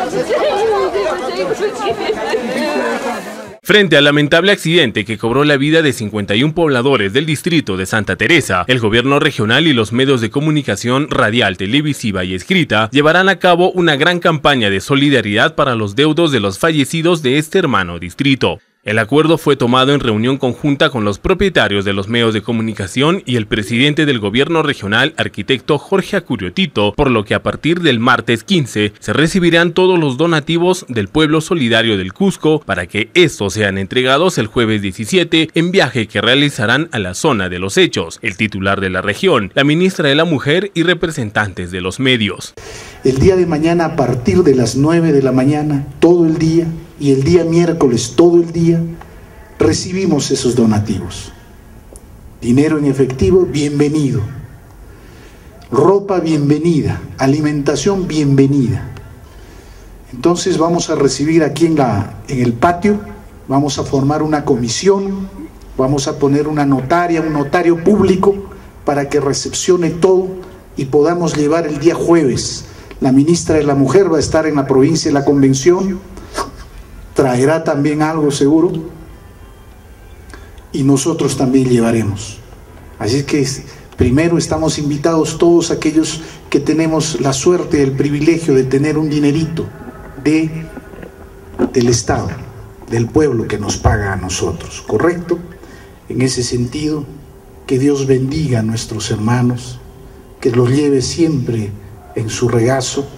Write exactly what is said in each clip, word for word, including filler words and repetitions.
Frente al lamentable accidente que cobró la vida de cincuenta y un pobladores del distrito de Santa Teresa, el gobierno regional y los medios de comunicación radial, televisiva y escrita llevarán a cabo una gran campaña de solidaridad para los deudos de los fallecidos de este hermano distrito. El acuerdo fue tomado en reunión conjunta con los propietarios de los medios de comunicación y el presidente del gobierno regional, arquitecto Jorge Acuriotito, por lo que a partir del martes quince se recibirán todos los donativos del pueblo solidario del Cusco para que estos sean entregados el jueves diecisiete en viaje que realizarán a la zona de los hechos, el titular de la región, la ministra de la Mujer y representantes de los medios. El día de mañana a partir de las nueve de la mañana, todo el día, y el día miércoles todo el día, recibimos esos donativos. Dinero en efectivo, bienvenido. Ropa, bienvenida. Alimentación, bienvenida. Entonces vamos a recibir aquí en, la, en el patio, vamos a formar una comisión, vamos a poner una notaria, un notario público para que recepcione todo y podamos llevar el día jueves. La ministra de la Mujer va a estar en la provincia de la Convención, traerá también algo seguro y nosotros también llevaremos. Así que primero estamos invitados todos aquellos que tenemos la suerte, el privilegio de tener un dinerito de, del Estado, del pueblo que nos paga a nosotros, ¿correcto? En ese sentido, que Dios bendiga a nuestros hermanos, que los lleve siempre en su regazo,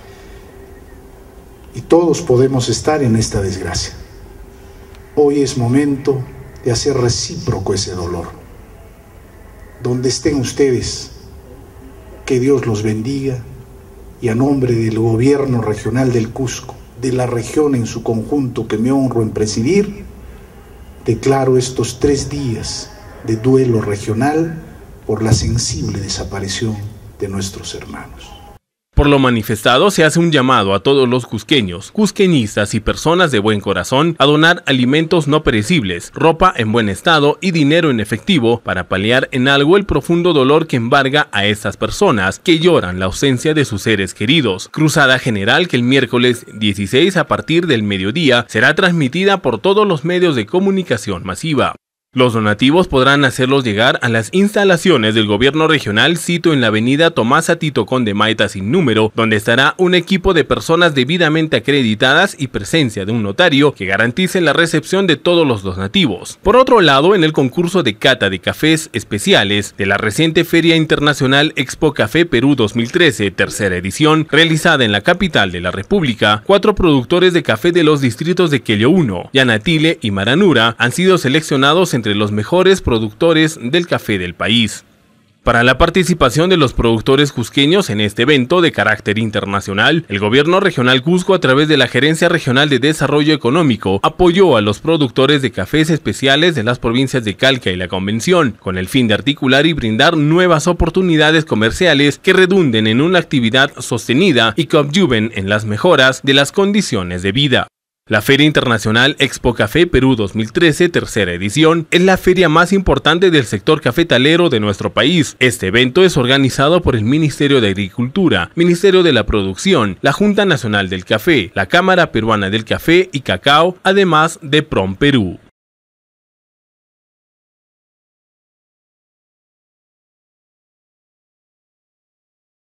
y todos podemos estar en esta desgracia. Hoy es momento de hacer recíproco ese dolor. Donde estén ustedes, que Dios los bendiga, y a nombre del gobierno regional del Cusco, de la región en su conjunto que me honro en presidir, declaro estos tres días de duelo regional por la sensible desaparición de nuestros hermanos. Por lo manifestado, se hace un llamado a todos los cusqueños, cusqueñistas y personas de buen corazón a donar alimentos no perecibles, ropa en buen estado y dinero en efectivo para paliar en algo el profundo dolor que embarga a estas personas que lloran la ausencia de sus seres queridos. Cruzada general que el miércoles dieciséis a partir del mediodía será transmitida por todos los medios de comunicación masiva. Los donativos podrán hacerlos llegar a las instalaciones del gobierno regional, sito en la avenida Tomás Atito Conde Maita sin número, donde estará un equipo de personas debidamente acreditadas y presencia de un notario que garantice la recepción de todos los donativos. Por otro lado, en el concurso de cata de cafés especiales de la reciente Feria Internacional Expo Café Perú dos mil trece, tercera edición, realizada en la capital de la República, cuatro productores de café de los distritos de Quelio uno, Yanatile y Maranura han sido seleccionados en entre los mejores productores del café del país. Para la participación de los productores cusqueños en este evento de carácter internacional, el gobierno regional Cusco, a través de la Gerencia Regional de Desarrollo Económico, apoyó a los productores de cafés especiales de las provincias de Calca y la Convención, con el fin de articular y brindar nuevas oportunidades comerciales que redunden en una actividad sostenida y que adyuven en las mejoras de las condiciones de vida. La Feria Internacional Expo Café Perú dos mil trece, tercera edición, es la feria más importante del sector cafetalero de nuestro país. Este evento es organizado por el Ministerio de Agricultura, Ministerio de la Producción, la Junta Nacional del Café, la Cámara Peruana del Café y Cacao, además de PROM Perú.